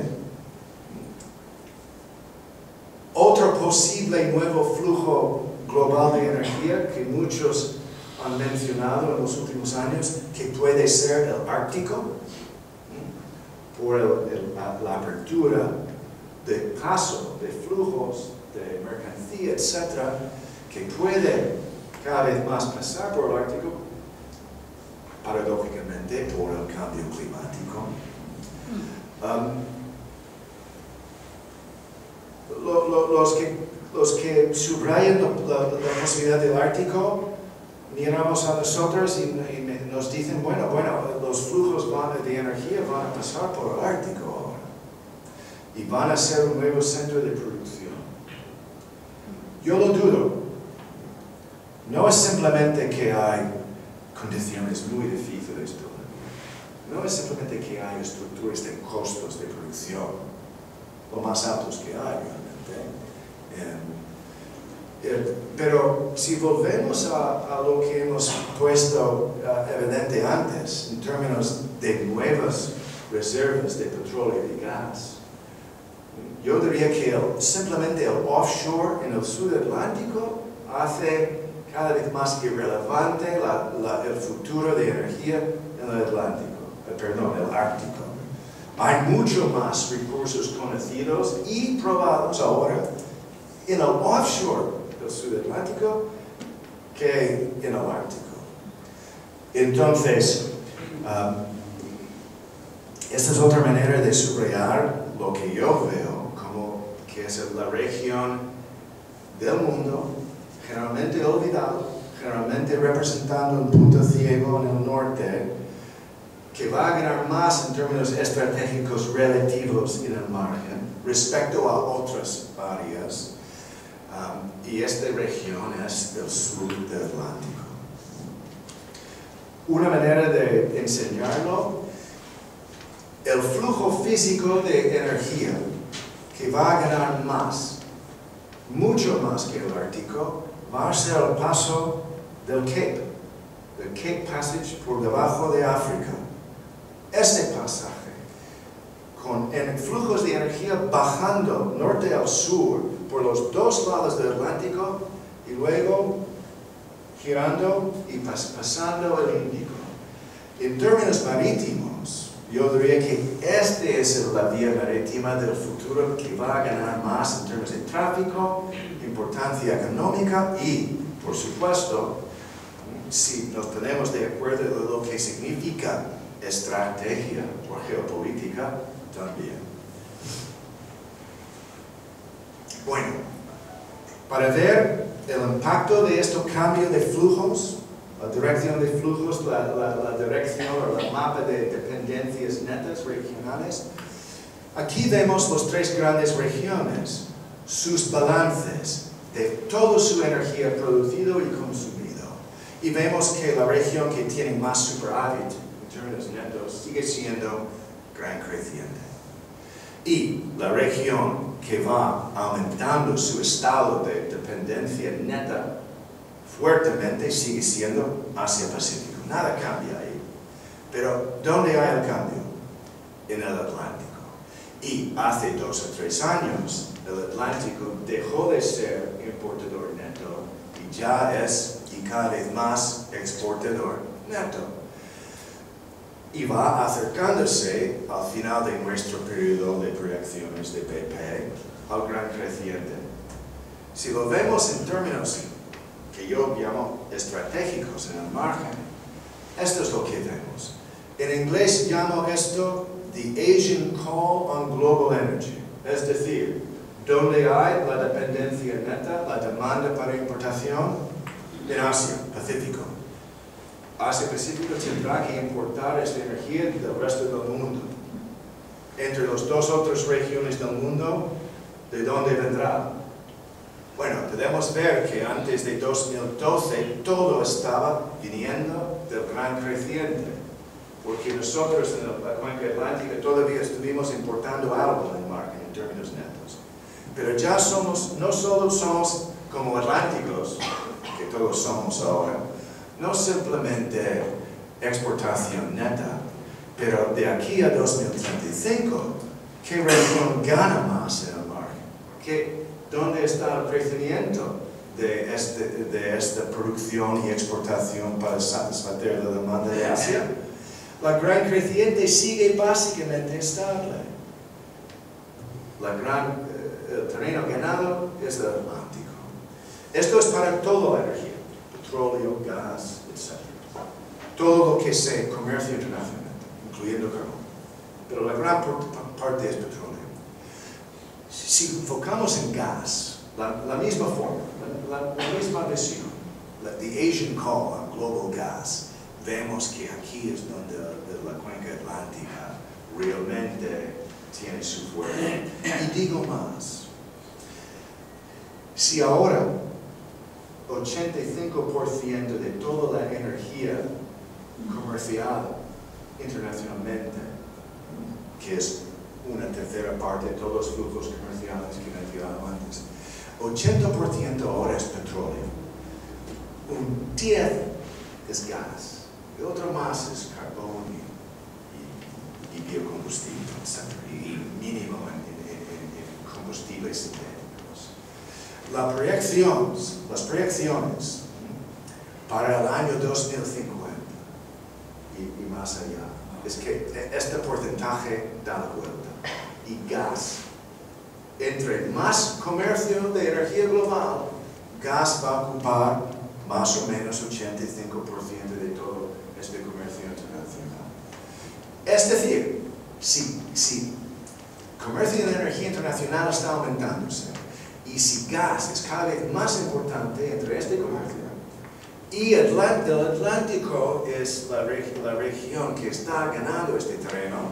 otro posible nuevo flujo global de energía que muchos han mencionado en los últimos años, que puede ser el Ártico, por la apertura de paso de flujos de mercancía, etc., que puede cada vez más pasar por el Ártico, paradójicamente por el cambio climático. Los que subrayan la posibilidad del Ártico, miramos a nosotros y nos dicen, bueno, los flujos de energía van a pasar por el Ártico ahora y van a ser un nuevo centro de producción. Yo lo dudo. No es simplemente que hay condiciones muy difíciles todavía. No es simplemente que hay estructuras de costos de producción, lo más altos que hay realmente. Pero si volvemos a lo que hemos puesto evidente antes, en términos de nuevas reservas de petróleo y gas, yo diría que simplemente el offshore en el sudatlántico hace cada vez más irrelevante el futuro de energía en el el Ártico. Hay mucho más recursos conocidos y probados ahora en el offshore del sudatlántico que en el Ártico. Entonces, esta es otra manera de subrayar lo que yo veo como que es la región del mundo generalmente olvidado, generalmente representando un punto ciego en el norte, que va a ganar más en términos estratégicos relativos en el margen respecto a otras áreas, y esta región es el sur del Atlántico. Una manera de enseñarlo, el flujo físico de energía que va a ganar más, mucho más que el Ártico, va a ser el paso del Cape Passage por debajo de África. Este pasaje, con flujos de energía bajando norte al sur por los dos lados del Atlántico y luego girando y pasando el Índico. En términos marítimos, yo diría que este es la vía marítima del futuro que va a ganar más en términos de tráfico, importancia económica y, por supuesto, si nos ponemos de acuerdo de lo que significa estrategia o geopolítica, también. Bueno, para ver el impacto de este cambio de flujos, la dirección de flujos, la dirección o el mapa de dependencias netas regionales, aquí vemos las tres grandes regiones, sus balances de toda su energía producido y consumido. Y vemos que la región que tiene más superávit en términos netos sigue siendo gran creciente. Y la región que va aumentando su estado de dependencia neta fuertemente sigue siendo Asia-Pacífico. Nada cambia ahí. Pero ¿dónde hay el cambio? En el Atlántico. Y hace 2 o 3 años, el Atlántico dejó de ser importador neto y ya es, y cada vez más, exportador neto. Y va acercándose al final de nuestro periodo de proyecciones de BP al gran creciente. Si lo vemos en términos que yo llamo estratégicos en el margen, esto es lo que vemos. En inglés llamo esto the Asian Call on Global Energy, es decir, donde hay la dependencia neta, la demanda para importación en Asia, Pacífico. Asia-Pacífico tendrá que importar esta energía del resto del mundo. Entre las dos otras regiones del mundo, ¿de dónde vendrá? Bueno, podemos ver que antes de 2012 todo estaba viniendo del gran creciente, porque nosotros en la cuenca atlántica todavía estuvimos importando algo en el margen en términos netos. Pero ya no solo somos como atlánticos, que todos somos ahora, no simplemente exportación neta, pero de aquí a 2035, ¿qué región gana más en el margen? ¿Dónde está el crecimiento de esta producción y exportación para satisfacer la demanda de Asia? La gran creciente sigue básicamente estable. El terreno ganado es el Atlántico. Esto es para toda la energía. Petróleo, gas, etc. Todo lo que se comercia internacionalmente, incluyendo carbón. Pero la gran parte es petróleo. Si enfocamos en gas, la misma forma, la misma visión, the Asian Call on Global Gas, vemos que aquí es donde la cuenca atlántica realmente tiene su fuerza. Y digo más, si ahora 85% de toda la energía comercial internacionalmente, que es una tercera parte de todos los flujos comerciales que he mencionado antes, 80% ahora es petróleo, un 10% es gas, y otro más es carbón y biocombustible, etc. Y mínimo en combustibles sintéticos. Las proyecciones para el año 2050 y más allá, es que este porcentaje da la vuelta. Y gas, entre más comercio de energía global, gas va a ocupar más o menos 85% de todo este comercio internacional. Es decir, si comercio de energía internacional está aumentándose y si gas es cada vez más importante entre este comercio, Y el Atlántico es la región que está ganando este terreno.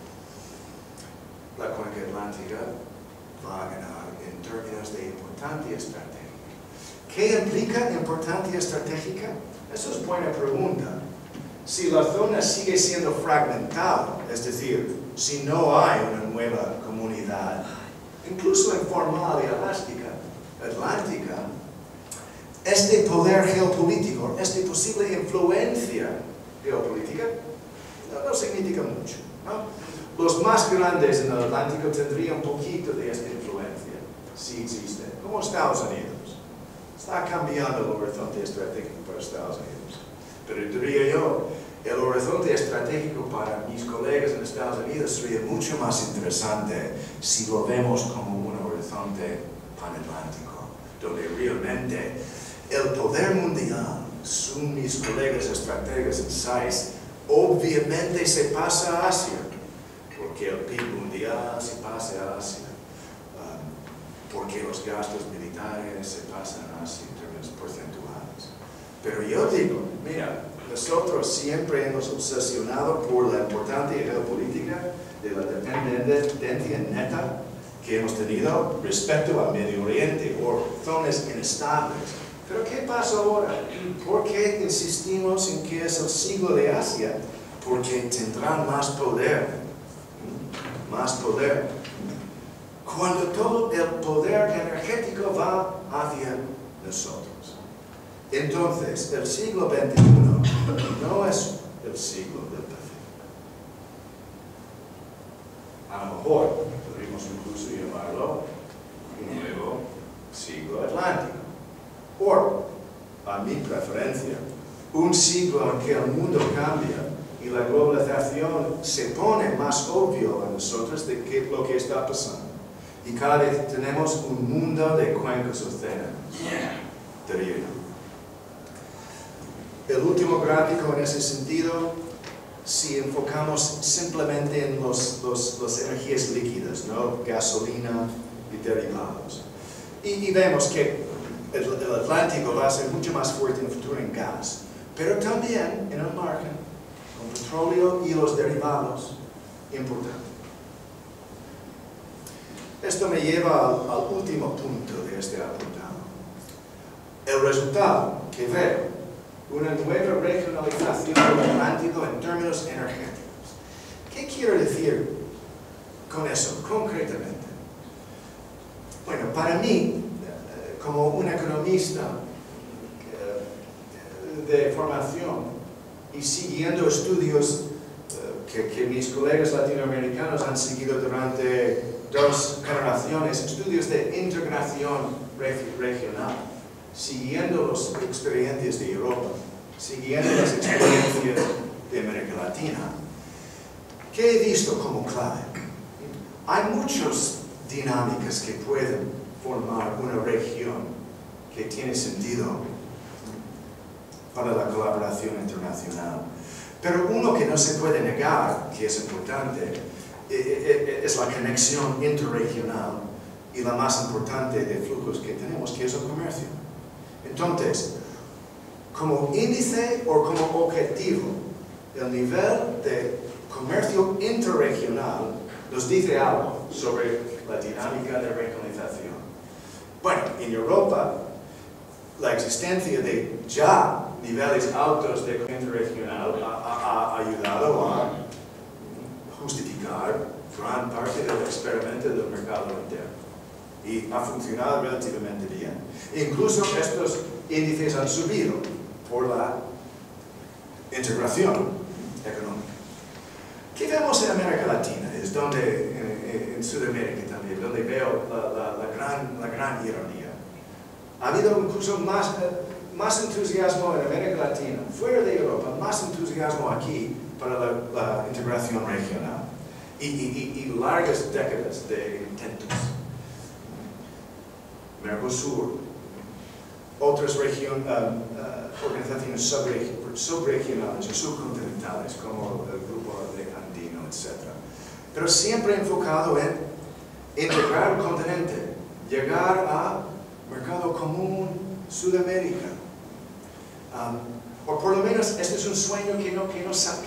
La cuenca atlántica va a ganar en términos de importancia estratégica. ¿Qué implica importancia estratégica? Eso es buena pregunta. Si la zona sigue siendo fragmentada, es decir, si no hay una nueva comunidad, incluso informal y elástica, atlántica, este poder geopolítico, esta posible influencia geopolítica, no significa mucho, ¿no? Los más grandes en el Atlántico tendrían un poquito de esta influencia, si existe, como Estados Unidos. Está cambiando el horizonte estratégico para Estados Unidos. Pero diría yo, el horizonte estratégico para mis colegas en Estados Unidos sería mucho más interesante si lo vemos como un horizonte panatlántico, donde realmente el poder mundial, según mis colegas estrategas en SAIS, obviamente se pasa a Asia, porque el PIB mundial se pasa a Asia, porque los gastos militares se pasan a Asia en términos porcentuales. Pero yo digo, mira, nosotros siempre hemos obsesionado por la importancia geopolítica de la dependencia neta que hemos tenido respecto al Medio Oriente o zonas inestables. Pero ¿qué pasa ahora? ¿Por qué insistimos en que es el siglo de Asia? Porque tendrán más poder. Más poder. Cuando todo el poder energético va hacia nosotros. Entonces, el siglo XXI no es el siglo del Pacífico. A lo mejor podríamos incluso llamarlo un nuevo siglo atlántico. O, a mi preferencia, un siglo en que el mundo cambia y la globalización se pone más obvio a nosotros de lo que está pasando. Y cada vez tenemos un mundo de cuencas océanos, diría yo. El último gráfico en ese sentido, si enfocamos simplemente en las energías líquidas, ¿no? Gasolina y derivados. Y vemos que el Atlántico va a ser mucho más fuerte en el futuro en gas, pero también en el margen, con petróleo y los derivados, importante. Esto me lleva al último punto de este apuntado. El resultado que veo, una nueva regionalización del Atlántico en términos energéticos. ¿Qué quiero decir con eso, concretamente? Bueno, para mí, como un economista de formación y siguiendo estudios que mis colegas latinoamericanos han seguido durante 2 generaciones, estudios de integración regional, siguiendo las experiencias de Europa, siguiendo las experiencias de América Latina, ¿qué he visto como clave? Hay muchas dinámicas que pueden formar una región que tiene sentido para la colaboración internacional. Pero uno que no se puede negar, que es importante, es la conexión interregional y la más importante de flujos que tenemos, que es el comercio. Entonces, como índice o como objetivo, el nivel de comercio interregional nos dice algo sobre la dinámica de regionalización. Bueno, en Europa, la existencia de ya niveles altos de comercio interregional ha ayudado a justificar gran parte del experimento del mercado interno. Y ha funcionado relativamente bien. Incluso estos índices han subido por la integración económica. ¿Qué vemos en América Latina? Es donde, en Sudamérica también, donde veo la gran ironía. Ha habido incluso más entusiasmo en América Latina, fuera de Europa, más entusiasmo aquí para la integración regional. Y largas décadas de intentos. Mercosur, otras organizaciones subregionales o subcontinentales como el grupo de Andino, etc. Pero siempre enfocado en integrar el continente, llegar a mercado común Sudamérica. O por lo menos este es un sueño que no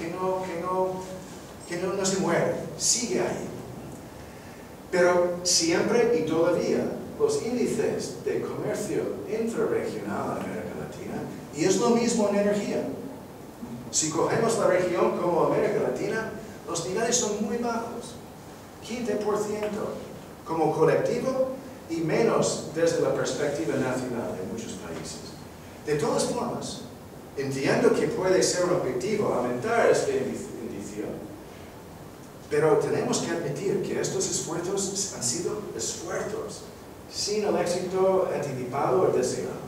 se muere, sigue ahí. Pero siempre y todavía los índices de comercio intrarregional en América Latina, y es lo mismo en energía. Si cogemos la región como América Latina, los niveles son muy bajos, 15% como colectivo y menos desde la perspectiva nacional de muchos países. De todas formas, entiendo que puede ser un objetivo aumentar este índice, pero tenemos que admitir que estos esfuerzos han sido esfuerzos sin el éxito anticipado o deseado.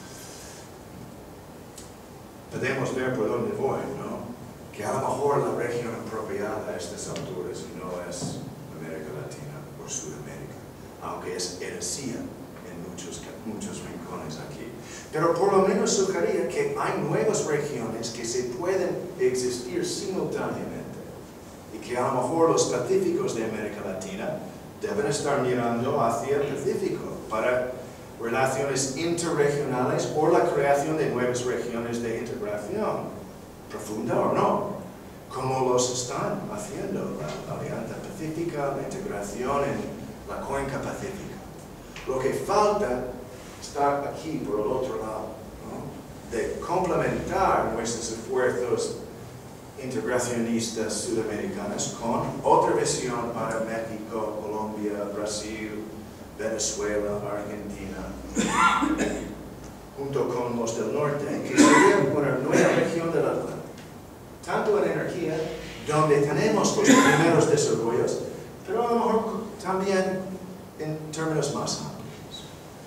Podemos ver por dónde voy, ¿no? Que a lo mejor la región apropiada a estas alturas no es América Latina o Sudamérica, aunque es heresía en muchos rincones aquí. Pero por lo menos sugería que hay nuevas regiones que se pueden existir simultáneamente y que a lo mejor los pacíficos de América Latina deben estar mirando hacia el Pacífico para relaciones interregionales o la creación de nuevas regiones de integración, profunda o no, como los están haciendo la Alianza Pacífica, la integración en la cuenca pacífica. Lo que falta está aquí por el otro lado, ¿no? De complementar nuestros esfuerzos integracionistas sudamericanos con otra visión para México, Colombia, Brasil, Venezuela, Argentina, junto con los del norte, que sería una nueva región del Atlántico. Tanto en energía, donde tenemos los primeros desarrollos, pero a lo mejor también en términos más amplios.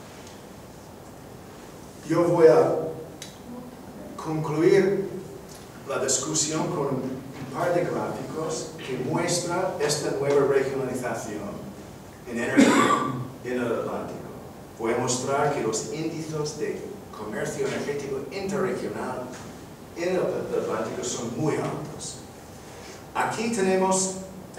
Yo voy a concluir la discusión con un par de gráficos que muestra esta nueva regionalización en energía en el Atlántico. Voy a mostrar que los índices de comercio energético interregional en el Atlántico son muy altos. Aquí tenemos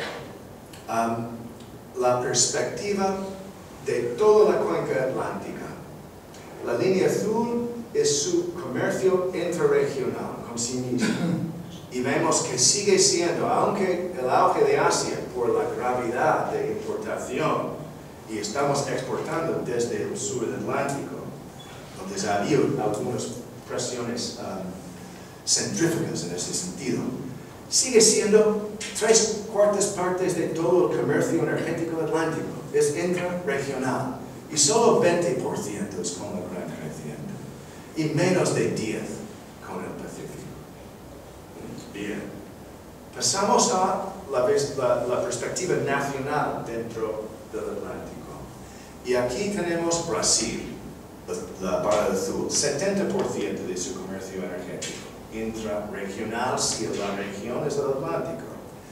la perspectiva de toda la cuenca atlántica. La línea azul es su comercio interregional con sí mismo. Y vemos que sigue siendo, aunque el auge de Asia por la gravedad de importación, y estamos exportando desde el sur del Atlántico, donde ha habido algunas presiones centrífugas en ese sentido, sigue siendo 3/4 partes de todo el comercio energético atlántico. Es intrarregional. Y solo 20% es con la Gran Creciente. Y menos de 10% con el Pacífico. Bien. Pasamos a la perspectiva nacional dentro del Atlántico. Y aquí tenemos Brasil, la barra azul, 70% de su comercio energético. Intrarregional, si la región es el Atlántico.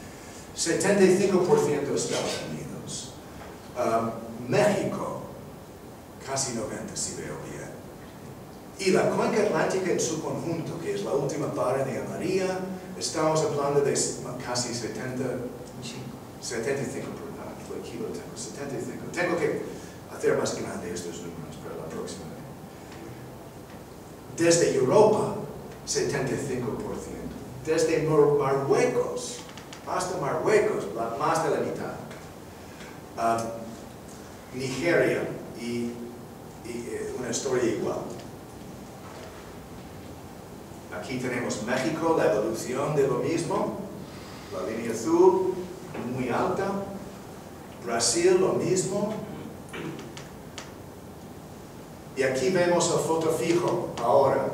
75% Estados Unidos. México, casi 90% si veo bien. Y la cuenca atlántica en su conjunto, que es la última barra de María, estamos hablando de casi 75%, aquí lo tengo, 75%. Tengo que hacer más grande estos números para la próxima vez. Desde Europa, 75%. Desde Marruecos, hasta Marruecos, más de la mitad. Nigeria, y una historia igual. Aquí tenemos México, la evolución de lo mismo, la línea azul, muy alta. Brasil, lo mismo. Y aquí vemos el foto fijo ahora.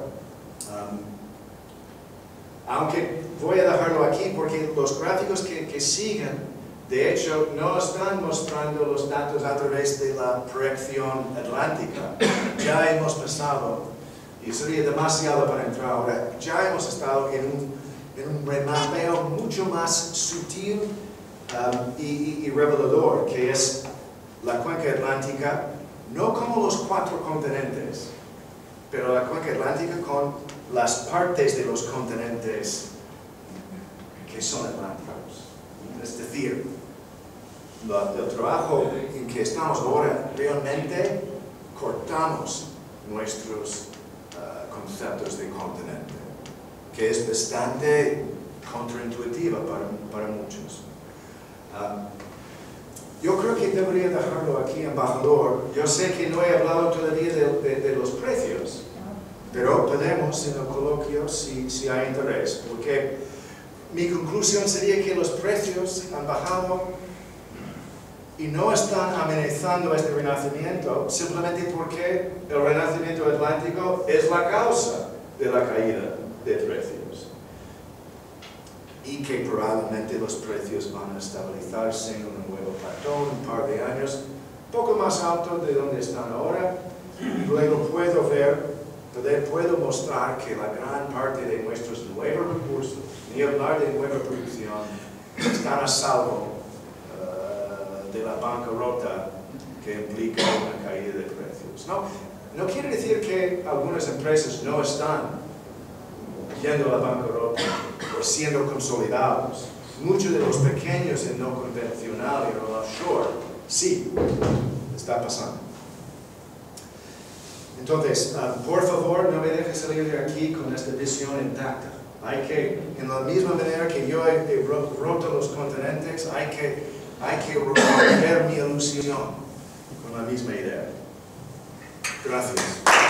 Aunque voy a dejarlo aquí porque los gráficos que siguen, de hecho, no están mostrando los datos a través de la proyección atlántica. Ya hemos pasado, y sería demasiado para entrar ahora, ya hemos estado en un remapeo mucho más sutil y revelador, que es la cuenca atlántica, no como los 4 continentes, pero la cuenca atlántica con las partes de los continentes que son atlánticos. Es decir, el trabajo en que estamos ahora, realmente cortamos nuestros conceptos de continente, que es bastante contraintuitiva para muchos. Yo creo que debería dejarlo aquí, embajador. Yo sé que no he hablado todavía de los precios, pero podemos en el coloquio si hay interés, porque mi conclusión sería que los precios han bajado y no están amenazando este renacimiento simplemente porque el renacimiento atlántico es la causa de la caída de precios. Y que probablemente los precios van a estabilizarse en un nuevo platón, un par de años, un poco más alto de donde están ahora, y luego puedo mostrar que la gran parte de nuestros nuevos recursos, ni hablar de nueva producción, están a salvo de la bancarrota que implica una caída de precios. No quiere decir que algunas empresas no están yendo a la bancarrota o siendo consolidados. Muchos de los pequeños en no convencional y en el offshore, sí, está pasando. Entonces, por favor, no me dejes salir de aquí con esta visión intacta. Hay que, en la misma manera que yo he roto los continentes, hay que romper mi ilusión con la misma idea. Gracias.